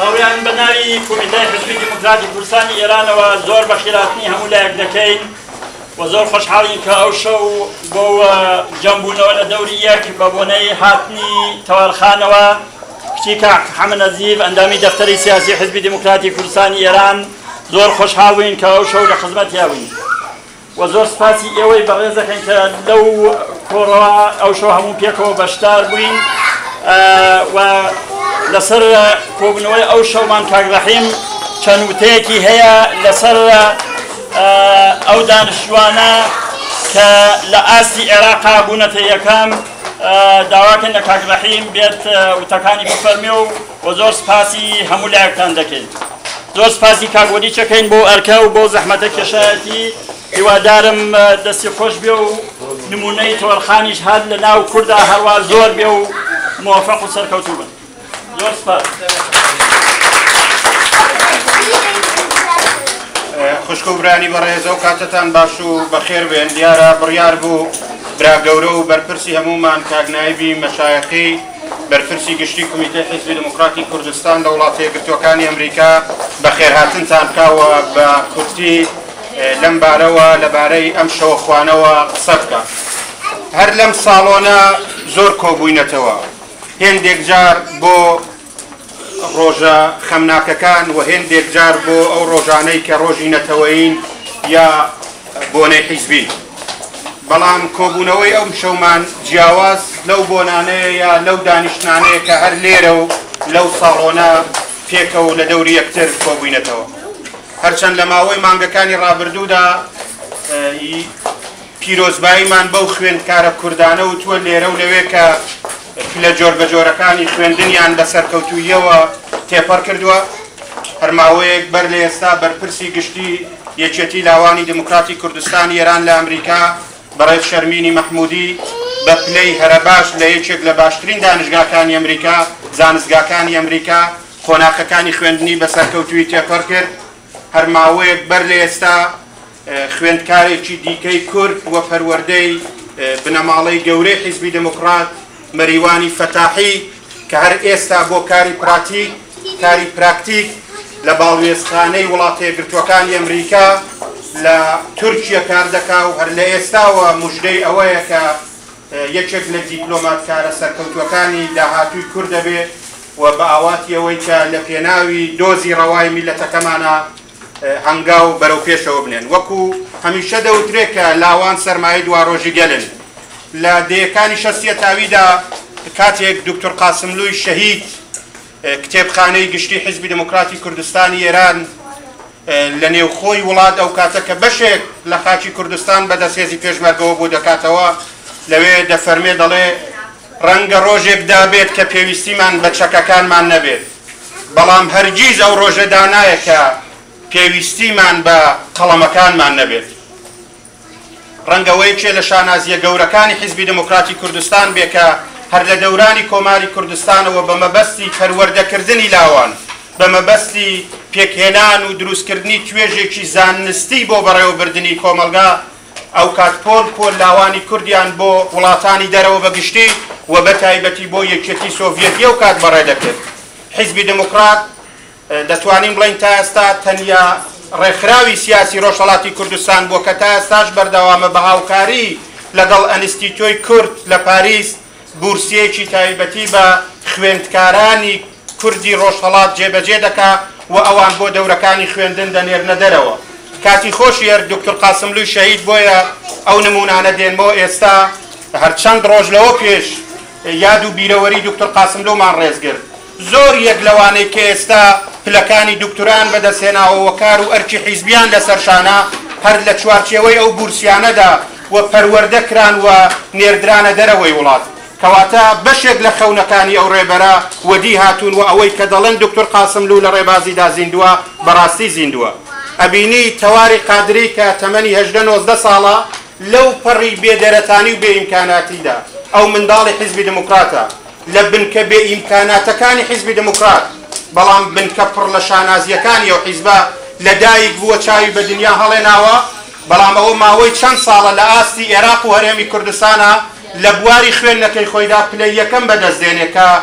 ئەویان بە ناوی کۆمیتەی حزبی دیموکراتی کوردستانی ئێرانەوە زۆر بە خێراتنی هەموو لایەک دەکەین و زۆر خۆشحاڵین کە ئەو شەو بۆ جەمبوونەوە لە دەوری یەک بە بۆنەی هاتنی تەوارخانەوە کچی کاک حەمد نەزیف ئەندامی دەفتەری سیاسی حزبی دیموکراتی کوردستانی ئێران زۆر خۆشحاڵ بووین کە ئەو شەو لە خزمەتیا بووین و زۆر سپاسی ئێوەی بەڕێز دەکەین کە لەو کۆڕەوە ئەو شەو هەموو پێکەوە بەشدار بووین و لەسەر کۆبوونەوەی ئەو شەومان کاک ڕەحیم چەند وتەیەکی هەیە لەسەر ئەو دانیشتوانە کە لە ئاستی عێراقا بوونەتە یەکەم داواکەن لە کاک ڕەحیم بێت وتەکانی بفەرمێ و زۆر سپاسی هەموو لایەکتان دەکەین. زۆر سپاسی کاگوەری چەکەین بۆ ئەرکە و بۆ زەحمەتە کێشایەتی هیوادارم دەستی خۆش بێ و نمونەی تۆڕخانیش هات لە ناو کووردا هەروە زۆر بێ و موفق و سەرکەوتوو بن. زۆر سپاس. خوشک و برانی بەڕێزە و کاتتان باش و بەخێر بێن. دیارە بڕیار بوو برا گەورە و بەرپرسی هەمومان کاک نایبی مەشایەخی بەرپرسی گشتی کۆمیتەی حیزبی دموکراتی کوردستان لە وڵاتە یەکگرتووەکانی ئەمریکا بەخێرهاتنتان بکاوە بە کورتی لەم بارەوە لەبارەی ئەم شەوەخوانەوە قسە بکە. هەر لەم ساڵۆنە زۆر کۆبووینەتەوە هێندێک جار بۆ ڕۆژە خەمناکەکان و هێندێک جار بۆ ئەو ڕۆژانەی کە ڕۆژی نەتەوەین یا بۆنەی حیزبی. بەڵام کۆبوونەوەی ئەم شەومان جیاواز لەو بۆنانەیە یا لەو دانیشتانەیە کە هەر لێرە و لەو ساڵۆنە پێکە و لە دەوری یەکتر کۆبووینەتەوە. هەرچەند لە ماوەی مانگەکانی ڕابردوودا پیرۆزباییمان بەو خوێندکارە کوردانە و تووە لێرە و لەوێ کە لە جۆربەجۆرەکانی خوێندنیان بە سەرکەوتوویەوە تێپەڕ کردووە. هەرماوەیەک بەر لە ئێستا بەرپرسی گشتی یەکێتی لاوانی دموکراتی کوردستانی ئێران لە ئەمریکا بەڕێز شەرمینی مەحموودی بە پلەی هەرە باش لە یەکێک لە باشترین دانیشگاکانی ئەمریکا زانستگاکانی ئەمریکا خۆناکەکانی خوێندنی بە سەرکەوتووی تێپەڕ کرد. هەرماوەیەک بەر لە ئێستا خوێندکارێکی دیکەی کورد وە پەروەردەی بنەماڵەی گەورەی حیزبی دموکرات مەریوانی فەتاحی کە هەر ئێستا بۆ کاری پراکتیک لە باڵوێزخانەی وڵاتە یەکگرتووەکانی ئەمریکا لە تورکیا کار دەکا و هەر لە ئێستاوە موژدەی ئەوەیە کە یەکێک لە دیپلۆماتکارە سەرکەوتووەکانی داهاتووی کورد دەبێ و بە ئاواتی ئەوەی کە لە پێناوی دۆزی ڕەوای میلەتەکەمانە هەنگاو بەرەو پێشەوە بنێن. وەکو هەمیشە دەوترێت کە لاوان سەرمایەی دواڕۆژی گەلن. لە دەیەکانی شەسیە تاویدا کاتێک دکتۆر قاسملووی شەهید کتێبخانەی گشتی حیزبی دموکراتی کوردستانی ئێران لە نێوخۆی وڵات ئەو کاتە کە بەشێک لە خاکی کوردستان بەدەستهێزی پێشمەرگەوە بۆ دەکاتەوە لەوێ دەفەرمێ دەڵێ ڕەنگە ڕۆژێک دابێت کە پێویستیمان بە چەکەکانمان نەبێت بەڵام هەرگیز ئەو ڕۆژە دانایە کە پێویستیمان بە قەڵەمەکانمان نەبێت. ڕەنگەوەی چێ لە شانازیە گەورەکانی حیزبی دموکراتی کوردستان بێ کە هەر لە دەورانی کۆماری کوردستانەوە بە مەبەستی پەروەردەکردنی لاوان بە مەبەستی پێکهێنان و دروستکردنی توێژێکی زانستی بۆ بەڕێوەبردننی کۆمەلگا ئەو کات پۆل لاوانی کوردیان بۆ وڵاتانی دەرەوە بەگشتی و بە تایبەتی بۆ یەکێتی سۆڤیەتی ئەو کات بەڕێدەکرد. حیزبی دموکرات دەتوانین بڵین تا ئێستا تەنیا ڕێکخراوی سیاسی ڕۆژهەڵاتی کوردستان بووە کە تا ئێستاش بەردەوامە بە هاوکاری لەگەڵ ئەنستیتۆی کورد لە پاریس بورسیەکی تایبەتی بە خوێندکارانی کوردی ڕۆژهەڵات جێبەجێ دەکا و ئەوان بۆ دەورەکانی خوێندن دەنێرنە دەرەوە. کاتی خۆشیەر دکتۆر قاسملووی شەهید بۆیە ئەو نمونانە دێنمەوە ئێستا هەرچەند ڕۆژ لەوە پێش یاد و بیرەوەری دکتۆر قاسملوومان ڕێزگرت. زۆر یەک لەوانەی کە ئێستا پلەکانی دکتۆران بەدەستهێناوە کار و ئەرکی حیزبیان لەسەرشانە هەر لە چوارچێوەی ئەو بورسیانەدا و پەروەردەکران و نێردرانە دەرەوەی وڵات. کەواتە بەشێک لە خەونەکانی ئەو ڕێبەرە وەدی هاتوون و ئەوەی کە دەڵێن دکتۆر قاسملوو لە ڕێبازیدا زیندووە بەڕاستی زیندووە. ئەبینی تەواری قادری کە تەمەنی 18-19 ساڵە لەو پەڕی بێدەرەتانی و بێئیمکاناتیدا ئەو منداڵی حیزبی دموکراتە لە بنکە بێئیمکاناتەکانی حیزبی دموکرات بەڵام بنکە پڕ لە شانازیەکانی ئەو حیزبە لەدایک بووە چاوی بە دنیا هەڵێناوە بەڵام ئەوە ماوەی چەند ساڵە لە ئاستی عێراق و هەرێمی کوردستانە لە بواری خوێندنەکەی خۆیدا پلەی یەکەم بەدەستدێنێ کە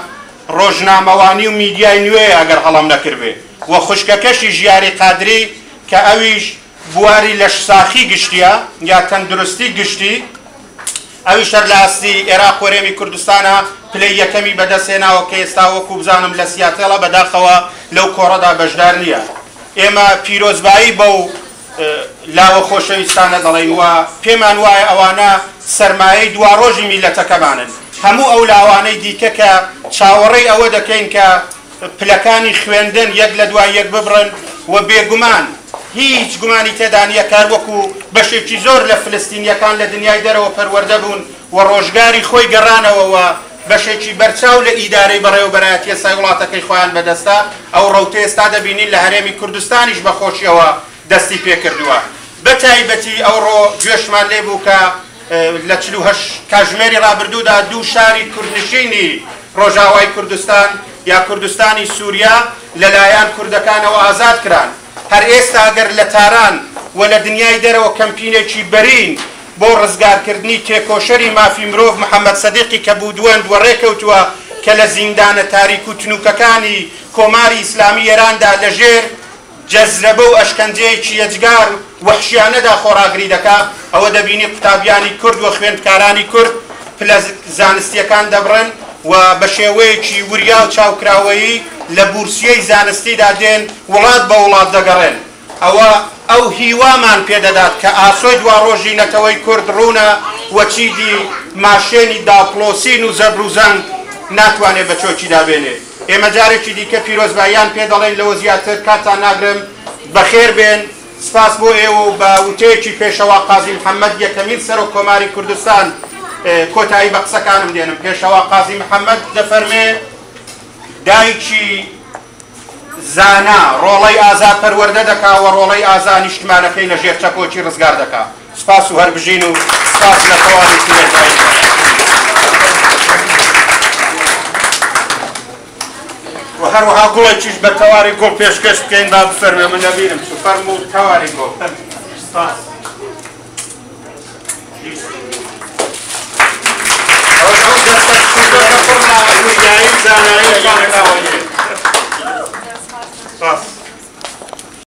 ڕۆژنامەوانی و میدیای نوێ ئەگەر هەڵام نەکردێ و خوشکەکەشی ژیاری قادری کە ئەویش بواری لە ساخی گشتیە یا تەندروستی گشتی ئەویش هەر لە ئاستی عێراق و هەرێمی کوردستانە پلەی یەکەمی بەدەستهێناوە کە ئێستا وەکو بزانم لە سیاتێڵە بەداخەوە لەو کۆڕەدا بەشدار نییە. ئێمە پیرۆزبایی بەو لاوە خۆشەویستانە دەڵێن و پێمان وایە ئەوانە سەرمایەی دواڕۆژی میلەتەکەمانن. هەموو ئەو لاوانەی دیکە کە چاوەڕێی ئەوە دەکەین کە پلەکانی خوێندن یەک لە دوای یەک ببڕن و بێگومان هیچ گومانی تێدا نییە کار وەکو بەشێکی زۆر لە فلستینیەکان لە دنیای دەرەوە پەروەردە بوون و ڕۆژگاری خۆی گەڕانەوە و بەشێکی بەرچاو لە ئیدارەی بەڕێوەبەرایەتیە سای وڵاتەکەی خۆیان بەدەستە ئەو ڕەوتە ئێستا دەبینین لە هەرێمی کوردستانیش بەخۆشیەوە دەستی پێکردووە. بە تایبەتی ئەوڕۆ گوێشمان لێ بوو کە لە 48 کاتژمێری ڕابردوودا دوو شاری کوردنشینی ڕۆژاوای کوردستان یا کوردستانی سووریا لەلایەن کوردەکانەوە ئازاد کران. هەر ئێستا ئەگەر لە تاران و لە دنیای دەرەوە کەمپینێکی بەرین بۆ ڕزگارکردنی تێکۆشەری مافی مرۆڤ محەممەد سەدیقی کە بوو دوێن وەڕێکەوتووە کە لە زیندانە تاریک و تنوکەکانی کۆماری ئیسلامی ئێراندا لەژێر جەزرەبە و ئەشکەنجەیەکی یەجگار وەحشیانەدا خۆراگری دەکا ئەوە دەبینی قوتابیانی کورد و خوێندکارانی کورد پلە زانستیەکان دەبڕن و بە شێوەیەکی وریا و چاوکراوەیی لە بورسیەی زانستیدا دێن وڵات بە وڵات دەگەڕێن. ئەوە ئەو هیوامان پێدەدات کە ئاسۆی دواڕۆژی نەتەوەی کورد ڕوونە وەچیدی ماشێنی داپلۆسین و زەبروزەنگ ناتوانێت بە چۆکی دابێنێ. ئێمە جارێکی دیکە پیرۆزباییان پێ دەڵێن لەوە زیاتر کاتان ناگرم بەخێر بێن. سپاس بۆ ئێوە و بە وتەیەکی پێشەوا قازی محەممەد یەکەمین سەر و کۆماری کوردستان کۆتایی بە قسەکانم دێنم. پێشەوا قازی محەممەد دەفەرمێ دایکی زانا ڕۆڵەی ئازاد پەروەردە دەکا و ڕۆڵەی ئازا نیشتمانەکەی لە ژێر چەکۆکی ڕزگار دەکا. سپاس و هەربژین و سپاس لە تەواوی لێدایک. و هەروەها گوڵێکیش بە تەواری گوڵ پێشکەش بکەین با بفەرمێ من نەبینم چ فەرموو تەواری گوڵ. سپاس.